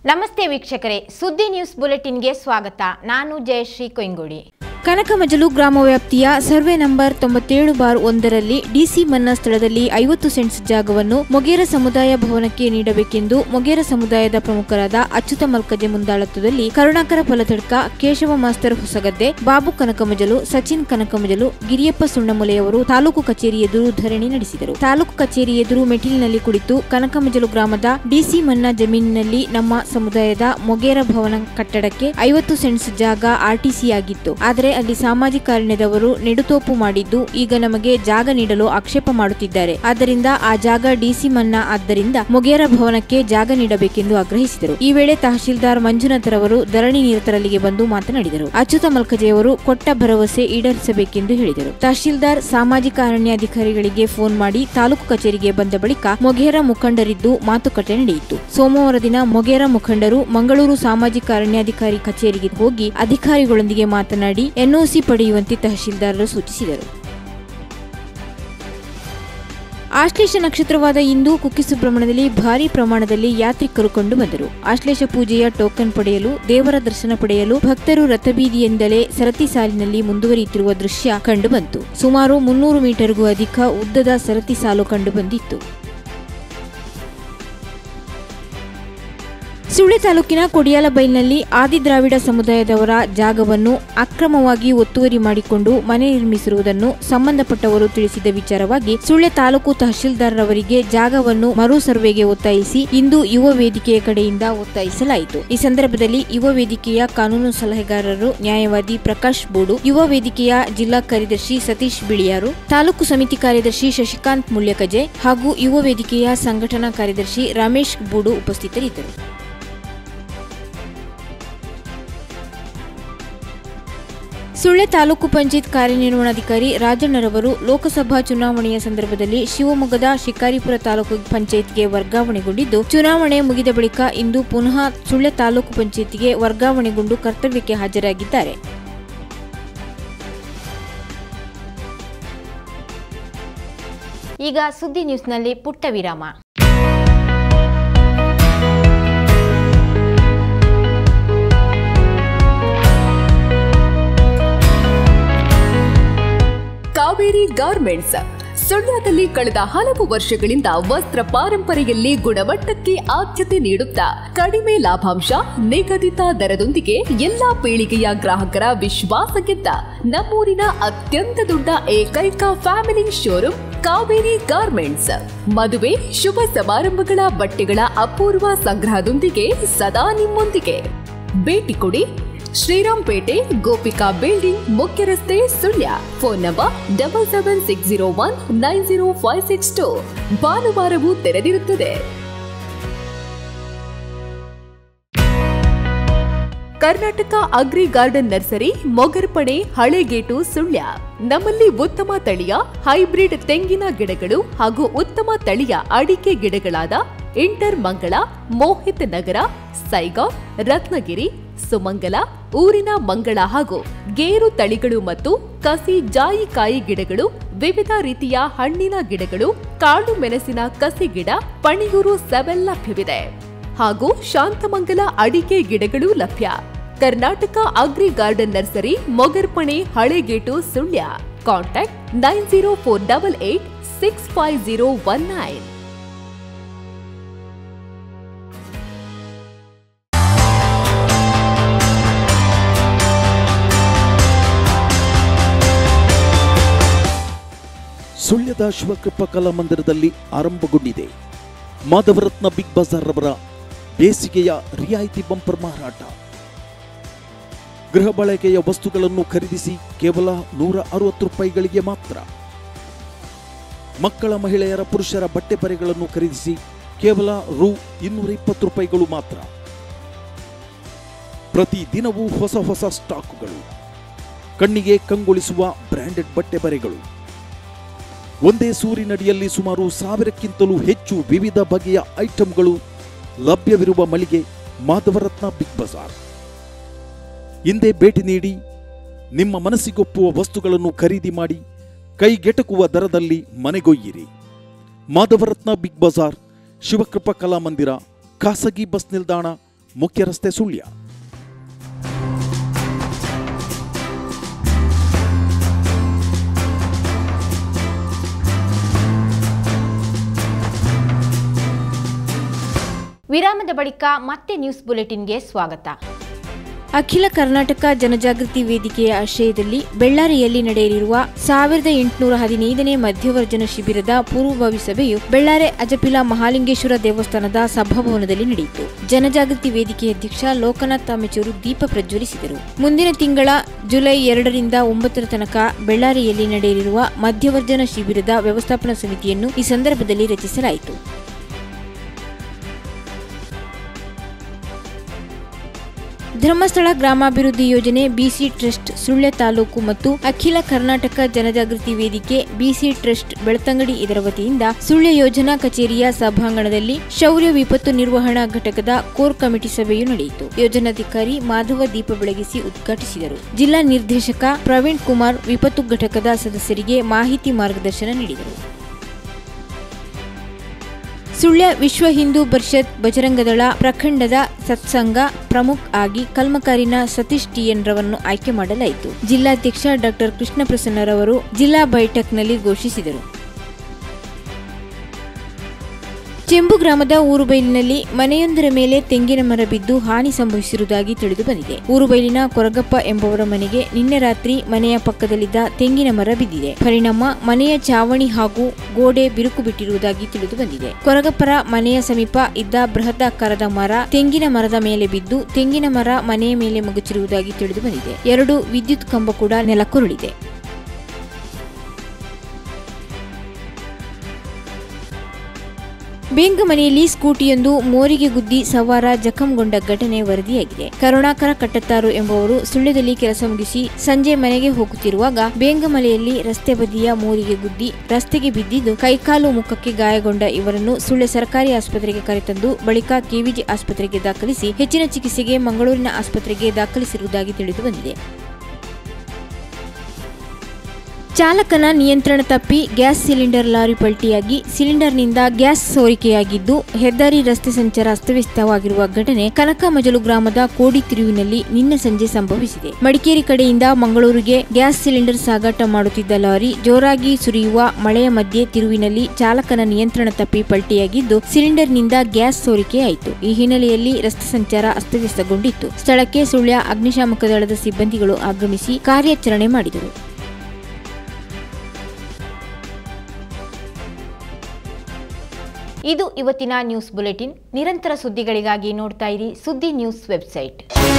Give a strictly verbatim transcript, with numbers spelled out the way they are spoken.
ನಮಸ್ತೆ ವೀಕ್ಷಕರೇ, ಸುದ್ದಿ ನ್ಯೂಸ್ ಬುಲೆಟಿನ್ಗೆ ಸ್ವಾಗತ. ನಾನು ಜಯಶ್ರೀ ಕೊಯ್ಂಗೋಡಿ. ಕನಕಮಜಲು ಗ್ರಾಮ ವ್ಯಾಪ್ತಿಯ ಸರ್ವೆ ನಂಬರ್ ತೊಂಬತ್ತೇಳು ಬಾರ್ ಒಂದರಲ್ಲಿ ಡಿಸಿ ಮನ್ನಾ ಸ್ಥಳದಲ್ಲಿ ಐವತ್ತು ಸೆಂಟ್ಸ್ ಜಾಗವನ್ನು ಮೊಗೇರ ಸಮುದಾಯ ಭವನಕ್ಕೆ ನೀಡಬೇಕೆಂದು ಮೊಗೇರ ಸಮುದಾಯದ ಪ್ರಮುಖರಾದ ಅಚ್ಯುತ ಮಲ್ಕಜೆ ಮುಂದಾಳತ್ವದಲ್ಲಿ ಕರುಣಾಕರ ಫಲತಡ್ಕ, ಕೇಶವ ಮಾಸ್ತರ್ ಹೊಸಗದ್ದೆ, ಬಾಬು ಕನಕಮಜಲು, ಸಚಿನ್ ಕನಕಮಜಲು, ಗಿರಿಯಪ್ಪ ಸುಣ್ಣಮುಲೆಯವರು ತಾಲೂಕು ಕಚೇರಿ ಎದುರು ಧರಣಿ ನಡೆಸಿದರು. ತಾಲೂಕು ಕಚೇರಿ ಎದುರು ಮೆಟ್ಟಿಲಿನಲ್ಲಿ ಕುಳಿತು ಕನಕಮಜಲು ಗ್ರಾಮದ ಡಿಸಿ ಮನ್ನಾ ಜಮೀನಿನಲ್ಲಿ ನಮ್ಮ ಸಮುದಾಯದ ಮೊಗೇರ ಭವನ ಕಟ್ಟಡಕ್ಕೆ ಐವತ್ತು ಸೆಂಟ್ಸ್ ಜಾಗ ಆರ್ಟಿಸಿ ಆಗಿತ್ತು. ಆದರೆ ಅಲ್ಲಿ ಸಾಮಾಜಿಕ ಅರಣ್ಯದವರು ನೆಡುತೋಪು ಮಾಡಿದ್ದು ಈಗ ನಮಗೆ ಜಾಗ ನೀಡಲು ಆಕ್ಷೇಪ ಮಾಡುತ್ತಿದ್ದಾರೆ. ಆದ್ದರಿಂದ ಆ ಜಾಗ ಡಿಸಿ ಮನ್ನಾ ಆದ್ದರಿಂದ ಮೊಗೇರ ಭವನಕ್ಕೆ ಜಾಗ ನೀಡಬೇಕೆಂದು ಆಗ್ರಹಿಸಿದರು. ಈ ವೇಳೆ ತಹಶೀಲ್ದಾರ್ ಮಂಜುನಾಥರವರು ಧರಣಿ ನಿರತರಲ್ಲಿಗೆ ಬಂದು ಮಾತನಾಡಿದರು. ಅಚ್ಯುತ ಮಲ್ಕಜೆಯವರು ಕೊಟ್ಟ ಭರವಸೆ ಈಡೇರಿಸಬೇಕೆಂದು ಹೇಳಿದರು. ತಹಶೀಲ್ದಾರ್ ಸಾಮಾಜಿಕ ಅರಣ್ಯಾಧಿಕಾರಿಗಳಿಗೆ ಫೋನ್ ಮಾಡಿ ತಾಲೂಕು ಕಚೇರಿಗೆ ಬಂದ ಬಳಿಕ ಮೊಗೇರ ಮುಖಂಡರಿದ್ದು ಮಾತುಕತೆ ನಡೆಯಿತು. ಸೋಮವಾರ ದಿನ ಮೊಗೇರ ಮುಖಂಡರು ಮಂಗಳೂರು ಸಾಮಾಜಿಕ ಅರಣ್ಯಾಧಿಕಾರಿ ಕಚೇರಿಗೆ ಹೋಗಿ ಅಧಿಕಾರಿಗಳೊಂದಿಗೆ ಮಾತನಾಡಿ ಎನ್ಒಸಿ ಪಡೆಯುವಂತೆ ತಹಶೀಲ್ದಾರರು ಸೂಚಿಸಿದರು. ಆಶ್ಲೇಷ ನಕ್ಷತ್ರವಾದ ಇಂದು ಕುಕ್ಕೆ ಸುಬ್ರಹ್ಮಣ್ಯದಲ್ಲಿ ಭಾರೀ ಪ್ರಮಾಣದಲ್ಲಿ ಯಾತ್ರಿಕರು ಕಂಡು ಬಂದರು. ಆಶ್ಲೇಷ ಪೂಜೆಯ ಟೋಕನ್ ಪಡೆಯಲು, ದೇವರ ದರ್ಶನ ಪಡೆಯಲು ಭಕ್ತರು ರಥಬೀದಿಯಿಂದಲೇ ಸರತಿ ಸಾಲಿನಲ್ಲಿ ಮುಂದುವರಿಯುತ್ತಿರುವ ದೃಶ್ಯ ಕಂಡುಬಂತು. ಸುಮಾರು ಮುನ್ನೂರು ಮೀಟರ್ಗೂ ಅಧಿಕ ಉದ್ದದ ಸರತಿ ಸಾಲು ಕಂಡುಬಂದಿತ್ತು. ಸುಳ್ಯ ತಾಲೂಕಿನ ಕೊಡಿಯಾಲಬೈಲ್ನಲ್ಲಿ ಆದಿದ್ರಾವಿಡ ಸಮುದಾಯದವರ ಜಾಗವನ್ನು ಅಕ್ರಮವಾಗಿ ಒತ್ತುವರಿ ಮಾಡಿಕೊಂಡು ಮನೆ ನಿರ್ಮಿಸಿರುವುದನ್ನು ಸಂಬಂಧಪಟ್ಟವರು ತಿಳಿಸಿದ ವಿಚಾರವಾಗಿ ಸುಳ್ಯ ತಾಲೂಕು ತಹಶೀಲ್ದಾರರವರಿಗೆ ಜಾಗವನ್ನು ಮರು ಸರ್ವೆಗೆ ಒತ್ತಾಯಿಸಿ ಇಂದು ಯುವ ವೇದಿಕೆಯ ಕಡೆಯಿಂದ ಒತ್ತಾಯಿಸಲಾಯಿತು. ಈ ಸಂದರ್ಭದಲ್ಲಿ ಯುವ ವೇದಿಕೆಯ ಕಾನೂನು ಸಲಹೆಗಾರರು ನ್ಯಾಯವಾದಿ ಪ್ರಕಾಶ್ ಬೋಡು, ಯುವ ವೇದಿಕೆಯ ಜಿಲ್ಲಾ ಕಾರ್ಯದರ್ಶಿ ಸತೀಶ್ ಬಿಳಿಯಾರು, ತಾಲೂಕು ಸಮಿತಿ ಕಾರ್ಯದರ್ಶಿ ಶಶಿಕಾಂತ್ ಮುಳ್ಯಕಜೆ ಹಾಗೂ ಯುವ ವೇದಿಕೆಯ ಸಂಘಟನಾ ಕಾರ್ಯದರ್ಶಿ ರಮೇಶ್ ಬೋಡು ಉಪಸ್ಥಿತರಿದ್ದರು. ಸುಳ್ಯ ತಾಲೂಕು ಪಂಚಾಯತ್ ಕಾರ್ಯನಿರ್ವಹಣಾಧಿಕಾರಿ ರಾಜಣ್ಣರವರು ಲೋಕಸಭಾ ಚುನಾವಣೆಯ ಸಂದರ್ಭದಲ್ಲಿ ಶಿವಮೊಗ್ಗದ ಶಿಕಾರಿಪುರ ತಾಲೂಕು ಪಂಚಾಯತ್ಗೆ ವರ್ಗಾವಣೆಗೊಂಡಿದ್ದು, ಚುನಾವಣೆ ಮುಗಿದ ಬಳಿಕ ಇಂದು ಪುನಃ ಸುಳ್ಯ ತಾಲೂಕು ಪಂಚಾಯತ್ಗೆ ವರ್ಗಾವಣೆಗೊಂಡು ಕರ್ತವ್ಯಕ್ಕೆ ಹಾಜರಾಗಿದ್ದಾರೆ. ಈಗ ಸುದ್ದಿ ನ್ಯೂಸ್ನಲ್ಲಿ ಪುಟ್ಟ ವಿರಾಮ. ಕಾವೇರಿ ಗಾರ್ಮೆಂಟ್ಸ್ ಸುಳ್ಯದಲ್ಲಿ ಕಳೆದ ಹಲವು ವರ್ಷಗಳಿಂದ ವಸ್ತ್ರ ಪಾರಂಪರೆಯಲ್ಲಿ ಗುಣಮಟ್ಟಕ್ಕೆ ಆದ್ಯತೆ ನೀಡುತ್ತಾ ಕಡಿಮೆ ಲಾಭಾಂಶ, ನಿಗದಿತ ದರದೊಂದಿಗೆ ಎಲ್ಲಾ ಪೀಳಿಗೆಯ ಗ್ರಾಹಕರ ವಿಶ್ವಾಸ ಗೆದ್ದ ನಮ್ಮೂರಿನ ಅತ್ಯಂತ ದೊಡ್ಡ ಏಕೈಕ ಫ್ಯಾಮಿಲಿ ಶೋರೂಮ್ ಕಾವೇರಿ ಗಾರ್ಮೆಂಟ್ಸ್. ಮದುವೆ, ಶುಭ ಸಮಾರಂಭಗಳ ಬಟ್ಟೆಗಳ ಅಪೂರ್ವ ಸಂಗ್ರಹದೊಂದಿಗೆ ಸದಾ ನಿಮ್ಮೊಂದಿಗೆ. ಭೇಟಿ ಕೊಡಿ, ಶ್ರೀರಾಂಪೇಟೆ ಗೋಪಿಕಾ ಬಿಲ್ಡಿಂಗ್, ಮುಖ್ಯ ರಸ್ತೆ, Sullia. Phone number double seven six zero one nine zero five six two. ಭಾನುವಾರವೂ ತೆರೆದಿರುತ್ತದೆ. Karnataka agri garden nursery, Mogarpane, Halegate, Sullia. ನಮ್ಮಲ್ಲಿ ಉತ್ತಮ ತಳಿಯ ಹೈಬ್ರಿಡ್ ತೆಂಗಿನ ಗಿಡಗಳು ಹಾಗೂ ಉತ್ತಮ ತಳಿಯ ಅಡಿಕೆ ಗಿಡಗಳಾದ ಇಂಟರ್ ಮಂಗಳ, ಮೋಹಿತ್ ನಗರ, ಸೈಗಾವ್, ರತ್ನಗಿರಿ, ಸುಮಂಗಲ, ಊರಿನ ಮಂಗಳ ಹಾಗೂ ಗೇರು ತಳಿಗಳು ಮತ್ತು ಕಸಿ ಜಾಯಿಕಾಯಿ ಗಿಡಗಳು, ವಿವಿಧ ರೀತಿಯ ಹಣ್ಣಿನ ಗಿಡಗಳು, ಕಾಳು ಮೆಣಸಿನ ಕಸಿ ಗಿಡ, ಪಣಿಯೂರು ಸೆವೆಲ್ ಲಭ್ಯವಿದೆ ಹಾಗೂ ಶಾಂತಮಂಗಲ ಅಡಿಕೆ ಗಿಡಗಳು ಲಭ್ಯ. Karnataka agri garden nursery, Mogarpane, Halegate, Sullia. Contact nine zero four double eight six five zero one nine. ಸುಳ್ಯದ ಶಿವಕೃಪಾ ಕಲಾಮಂದಿರದಲ್ಲಿ ಆರಂಭಗೊಂಡಿದೆ ಮಾಧವರತ್ನ ಬಿಗ್ ಬಜಾರ್ ರವರ ಬೇಸಿಗೆಯ ರಿಯಾಯಿತಿ ಬಂಪರ್ ಮಾರಾಟ. ಗೃಹ ಬಳಕೆಯ ವಸ್ತುಗಳನ್ನು ಖರೀದಿಸಿ ಕೇವಲ ನೂರ ಅರವತ್ತು ರೂಪಾಯಿಗಳಿಗೆ ಮಾತ್ರ. ಮಕ್ಕಳ, ಮಹಿಳೆಯರ, ಪುರುಷರ ಬಟ್ಟೆ ಬರೆಗಳನ್ನು ಖರೀದಿಸಿ ಕೇವಲ ರು ಇನ್ನೂರ ಇಪ್ಪತ್ತು ರೂಪಾಯಿಗಳು ಮಾತ್ರ. ಪ್ರತಿ ದಿನವೂ ಹೊಸ ಹೊಸ ಸ್ಟಾಕ್ಗಳು, ಕಣ್ಣಿಗೆ ಕಂಗೊಳಿಸುವ ಬ್ರಾಂಡೆಡ್ ಬಟ್ಟೆ ಬರೆಗಳು. ಒಂದೇ ಸೂರಿನಡಿಯಲ್ಲಿ ಸುಮಾರು ಸಾವಿರಕ್ಕಿಂತಲೂ ಹೆಚ್ಚು ವಿವಿಧ ಬಗೆಯ ಐಟಂಗಳು ಲಭ್ಯವಿರುವ ಮಳಿಗೆ ಮಾಧವರತ್ನ ಬಿಗ್ ಬಜಾರ್. ಹಿಂದೆ ಭೇಟಿ ನೀಡಿ ನಿಮ್ಮ ಮನಸ್ಸಿಗೊಪ್ಪುವ ವಸ್ತುಗಳನ್ನು ಖರೀದಿ ಮಾಡಿ ಕೈಗೆಟಕುವ ದರದಲ್ಲಿ ಮನೆಗೊಯ್ಯಿರಿ. ಮಾಧವರತ್ನ ಬಿಗ್ ಬಜಾರ್, ಶಿವಕೃಪಾ ಕಲಾಮಂದಿರ, ಖಾಸಗಿ ಬಸ್ ನಿಲ್ದಾಣ, ಮುಖ್ಯ ರಸ್ತೆ ಸುಳ್ಯ. ವಿರಾಮದ ಬಳಿಕ ಮತ್ತೆ ನ್ಯೂಸ್ ಬುಲೆಟಿನ್ಗೆ ಸ್ವಾಗತ. ಅಖಿಲ ಕರ್ನಾಟಕ ಜನಜಾಗೃತಿ ವೇದಿಕೆಯ ಆಶ್ರಯದಲ್ಲಿ ಬೆಳ್ಳಾರಿಯಲ್ಲಿ ನಡೆಯಲಿರುವ ಸಾವಿರದ ಎಂಟುನೂರ ಹದಿನೈದನೇ ಮಧ್ಯವರ್ಜನ ಶಿಬಿರದ ಪೂರ್ವಭಾವಿ ಸಭೆಯು ಬೆಳ್ಳಾರೆ ಅಜಪಿಲ ಮಹಾಲಿಂಗೇಶ್ವರ ದೇವಸ್ಥಾನದ ಸಭಾಭವನದಲ್ಲಿ ನಡೆಯಿತು. ಜನಜಾಗೃತಿ ವೇದಿಕೆ ಅಧ್ಯಕ್ಷ ಲೋಕನಾಥ್ ತಾಮೆಚೂರು ದೀಪ ಪ್ರಜ್ವಲಿಸಿದರು. ಮುಂದಿನ ತಿಂಗಳ ಜುಲೈ ಎರಡರಿಂದ ಒಂಬತ್ತರ ತನಕ ಬೆಳ್ಳಾರಿಯಲ್ಲಿ ನಡೆಯಲಿರುವ ಮಧ್ಯವರ್ಜನ ಶಿಬಿರದ ವ್ಯವಸ್ಥಾಪನಾ ಸಮಿತಿಯನ್ನು ಈ ಸಂದರ್ಭದಲ್ಲಿ ರಚಿಸಲಾಯಿತು. ಧರ್ಮಸ್ಥಳ ಗ್ರಾಮಾಭಿವೃದ್ಧಿ ಯೋಜನೆ ಬಿಸಿ ಟ್ರಸ್ಟ್ ಸುಳ್ಯ ತಾಲೂಕು ಮತ್ತು ಅಖಿಲ ಕರ್ನಾಟಕ ಜನಜಾಗೃತಿ ವೇದಿಕೆ ಬಿಸಿ ಟ್ರಸ್ಟ್ ಬೆಳ್ತಂಗಡಿ ಇದರ ವತಿಯಿಂದ ಸುಳ್ಯ ಯೋಜನಾ ಕಚೇರಿಯ ಸಭಾಂಗಣದಲ್ಲಿ ಶೌರ್ಯ ವಿಪತ್ತು ನಿರ್ವಹಣಾ ಘಟಕದ ಕೋರ್ ಕಮಿಟಿ ಸಭೆಯು ನಡೆಯಿತು. ಯೋಜನಾಧಿಕಾರಿ ಮಾಧವ ದೀಪ ಬೆಳಗಿಸಿ ಉದ್ಘಾಟಿಸಿದರು. ಜಿಲ್ಲಾ ನಿರ್ದೇಶಕ ಪ್ರವೀಣ್ ಕುಮಾರ್ ವಿಪತ್ತು ಘಟಕದ ಸದಸ್ಯರಿಗೆ ಮಾಹಿತಿ ಮಾರ್ಗದರ್ಶನ ನೀಡಿದರು. ಸುಳ್ಯ ವಿಶ್ವ ಹಿಂದೂ ಪರಿಷತ್ ಬಜರಂಗದಳ ಪ್ರಖಂಡದ ಸತ್ಸಂಗ ಪ್ರಮುಖ್ ಆಗಿ ಕಲ್ಮಕಾರಿನ ಸತೀಶ್ ಟಿಎನ್ ರವನ್ನು ಆಯ್ಕೆ ಮಾಡಲಾಯಿತು. ಜಿಲ್ಲಾಧ್ಯಕ್ಷ ಡಾಕ್ಟರ್ ಕೃಷ್ಣ ಪ್ರಸನ್ನರವರು ಜಿಲ್ಲಾ ಬೈಠಕ್ನಲ್ಲಿ ಘೋಷಿಸಿದರು. ಚೆಂಬು ಗ್ರಾಮದ ಊರುಬೈಲಿನಲ್ಲಿ ಮನೆಯೊಂದರ ಮೇಲೆ ತೆಂಗಿನ ಮರ ಬಿದ್ದು ಹಾನಿ ಸಂಭವಿಸಿರುವುದಾಗಿ ತಿಳಿದು ಬಂದಿದೆ. ಊರುಬೈಲಿನ ಕೊರಗಪ್ಪ ಎಂಬುವರ ಮನೆಗೆ ನಿನ್ನೆ ರಾತ್ರಿ ಮನೆಯ ಪಕ್ಕದಲ್ಲಿದ್ದ ತೆಂಗಿನ ಮರ ಬಿದ್ದಿದೆ. ಪರಿಣಾಮ ಮನೆಯ ಚಾವಣಿ ಹಾಗೂ ಗೋಡೆ ಬಿರುಕು ಬಿಟ್ಟಿರುವುದಾಗಿ ತಿಳಿದು ಬಂದಿದೆ. ಕೊರಗಪ್ಪರ ಮನೆಯ ಸಮೀಪ ಇದ್ದ ಬೃಹದಾಕಾರದ ಮರ ತೆಂಗಿನ ಮರದ ಮೇಲೆ ಬಿದ್ದು ತೆಂಗಿನ ಮರ ಮನೆಯ ಮೇಲೆ ಮಗುಚಿರುವುದಾಗಿ ತಿಳಿದು ಬಂದಿದೆ. ಎರಡು ವಿದ್ಯುತ್ ಕಂಬ ಕೂಡ ನೆಲಕ್ಕುರುಳಿದೆ. ಬೇಂಗಮನೆಯಲ್ಲಿ ಸ್ಕೂಟಿಯೊಂದು ಮೋರಿಗೆ ಗುದ್ದಿ ಸವಾರ ಜಖಂಗೊಂಡ ಘಟನೆ ವರದಿಯಾಗಿದೆ. ಕರುಣಾಕರ ಕಟ್ಟತ್ತಾರು ಎಂಬುವರು ಸುಳ್ಯದಲ್ಲಿ ಕೆಲಸ ಮುಗಿಸಿ ಸಂಜೆ ಮನೆಗೆ ಹೋಗುತ್ತಿರುವಾಗ ಬೇಂಗಮಲೆಯಲ್ಲಿ ರಸ್ತೆ ಬದಿಯ ಮೋರಿಗೆ ಗುದ್ದಿ ರಸ್ತೆಗೆ ಬಿದ್ದಿದ್ದು ಕೈಕಾಲು ಮುಖಕ್ಕೆ ಗಾಯಗೊಂಡ ಇವರನ್ನು ಸುಳ್ಯ ಸರ್ಕಾರಿ ಆಸ್ಪತ್ರೆಗೆ ಕರೆತಂದು ಬಳಿಕ ಕೆವಿಜಿ ಆಸ್ಪತ್ರೆಗೆ ದಾಖಲಿಸಿ ಹೆಚ್ಚಿನ ಚಿಕಿತ್ಸೆಗೆ ಮಂಗಳೂರಿನ ಆಸ್ಪತ್ರೆಗೆ ದಾಖಲಿಸಿರುವುದಾಗಿ ತಿಳಿದು ಬಂದಿದೆ. ಚಾಲಕನ ನಿಯಂತ್ರಣ ತಪ್ಪಿ ಗ್ಯಾಸ್ ಸಿಲಿಂಡರ್ ಲಾರಿ ಪಲ್ಟಿಯಾಗಿ ಸಿಲಿಂಡರ್ನಿಂದ ಗ್ಯಾಸ್ ಸೋರಿಕೆಯಾಗಿದ್ದು ಹೆದ್ದಾರಿ ರಸ್ತೆ ಸಂಚಾರ ಅಸ್ತವ್ಯಸ್ತವಾಗಿರುವ ಘಟನೆ ಕನಕಮಜಲು ಗ್ರಾಮದ ಕೋಡಿ ತಿರುವಿನಲ್ಲಿ ನಿನ್ನೆ ಸಂಜೆ ಸಂಭವಿಸಿದೆ. ಮಡಿಕೇರಿ ಕಡೆಯಿಂದ ಮಂಗಳೂರಿಗೆ ಗ್ಯಾಸ್ ಸಿಲಿಂಡರ್ ಸಾಗಾಟ ಮಾಡುತ್ತಿದ್ದ ಲಾರಿ ಜೋರಾಗಿ ಸುರಿಯುವ ಮಳೆಯ ಮಧ್ಯೆ ತಿರುವಿನಲ್ಲಿ ಚಾಲಕನ ನಿಯಂತ್ರಣ ತಪ್ಪಿ ಪಲ್ಟಿಯಾಗಿದ್ದು ಸಿಲಿಂಡರ್ನಿಂದ ಗ್ಯಾಸ್ ಸೋರಿಕೆಯಾಯಿತು. ಈ ಹಿನ್ನೆಲೆಯಲ್ಲಿ ರಸ್ತೆ ಸಂಚಾರ ಅಸ್ತವ್ಯಸ್ತಗೊಂಡಿತ್ತು. ಸ್ಥಳಕ್ಕೆ ಸುಳ್ಯ ಅಗ್ನಿಶಾಮಕ ದಳದ ಸಿಬ್ಬಂದಿಗಳು ಆಗಮಿಸಿ ಕಾರ್ಯಾಚರಣೆ ಮಾಡಿದರು. ಇದು ಇವತ್ತಿನ ನ್ಯೂಸ್ ಬುಲೆಟಿನ್. ನಿರಂತರ ಸುದ್ದಿಗಳಿಗಾಗಿ ನೋಡ್ತಾ ಇರಿ ಸುದ್ದಿ ನ್ಯೂಸ್ ವೆಬ್ಸೈಟ್.